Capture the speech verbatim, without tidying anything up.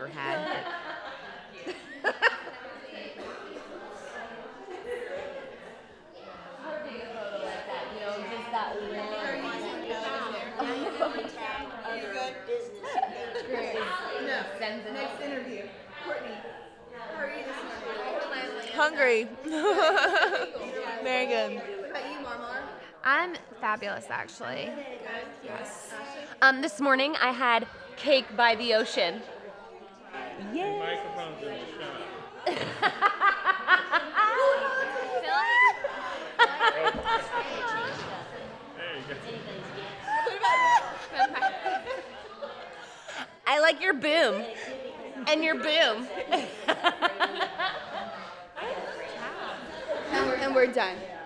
ever had. Next interview. Courtney, how are you this morning? Hungry. Very good. What about you, Marmar? I'm fabulous, actually. Good. Yes. Ashley? Um, this morning I had cake by the ocean. Yeah. Microphone's in the shot. There you go. I like your boom. And your boom. And we're, and we're done.